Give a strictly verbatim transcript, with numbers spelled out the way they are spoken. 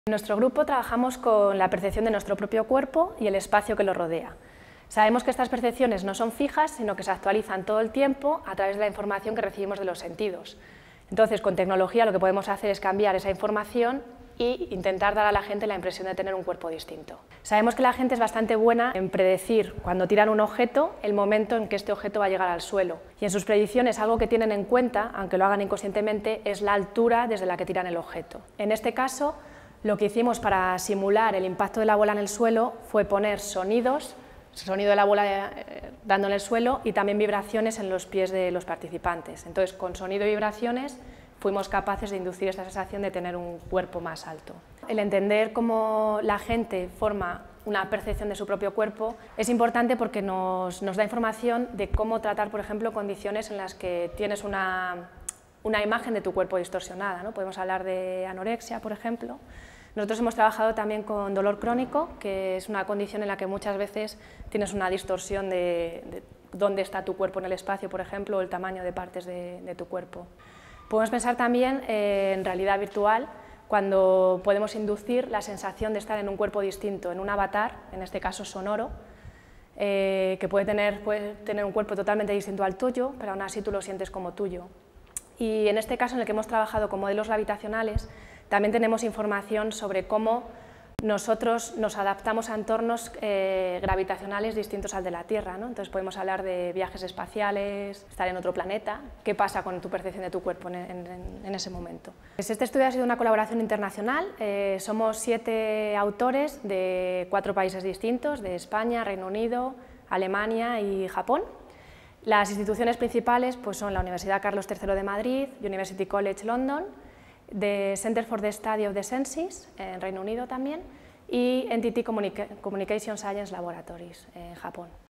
En nuestro grupo trabajamos con la percepción de nuestro propio cuerpo y el espacio que lo rodea. Sabemos que estas percepciones no son fijas, sino que se actualizan todo el tiempo a través de la información que recibimos de los sentidos. Entonces, con tecnología lo que podemos hacer es cambiar esa información e intentar dar a la gente la impresión de tener un cuerpo distinto. Sabemos que la gente es bastante buena en predecir, cuando tiran un objeto, el momento en que este objeto va a llegar al suelo. Y en sus predicciones algo que tienen en cuenta, aunque lo hagan inconscientemente, es la altura desde la que tiran el objeto. En este caso, lo que hicimos para simular el impacto de la bola en el suelo fue poner sonidos, sonido de la bola eh, dando en el suelo y también vibraciones en los pies de los participantes. Entonces, con sonido y vibraciones fuimos capaces de inducir esta sensación de tener un cuerpo más alto. El entender cómo la gente forma una percepción de su propio cuerpo es importante porque nos, nos da información de cómo tratar, por ejemplo, condiciones en las que tienes una, una imagen de tu cuerpo distorsionada, ¿no? Podemos hablar de anorexia, por ejemplo. Nosotros hemos trabajado también con dolor crónico, que es una condición en la que muchas veces tienes una distorsión de, de dónde está tu cuerpo en el espacio, por ejemplo, o el tamaño de partes de, de tu cuerpo. Podemos pensar también eh, en realidad virtual, cuando podemos inducir la sensación de estar en un cuerpo distinto, en un avatar, en este caso sonoro, eh, que puede tener, puede tener un cuerpo totalmente distinto al tuyo, pero aún así tú lo sientes como tuyo. Y en este caso, en el que hemos trabajado con modelos gravitacionales, también tenemos información sobre cómo nosotros nos adaptamos a entornos eh, gravitacionales distintos al de la Tierra, ¿no? Entonces podemos hablar de viajes espaciales, estar en otro planeta, qué pasa con tu percepción de tu cuerpo en, en, en ese momento. Pues este estudio ha sido una colaboración internacional, eh, somos siete autores de cuatro países distintos, de España, Reino Unido, Alemania y Japón. Las instituciones principales pues, son la Universidad Carlos tercero de Madrid, University College London, the Center for the Study of the Senses, en Reino Unido también, y N T T Communica- Communication Science Laboratories, en Japón.